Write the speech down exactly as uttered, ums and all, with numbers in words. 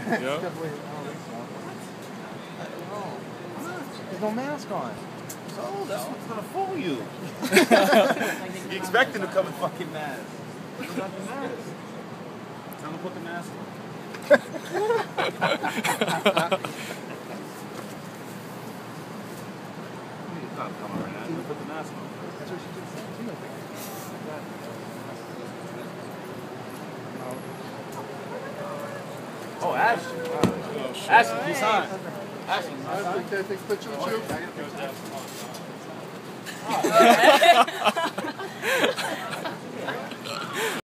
Yeah. There's no mask on. So that's what's gonna fool you. You expect him to come in fucking mask. What's not the mask? Tell him to put the mask on. He's not coming right now. He's gonna put the mask on. That's what she just said. She don't think Oh, Ashton. Oh, shit. Ashton, he's on. Ashton, Ashton, can I take a picture with you?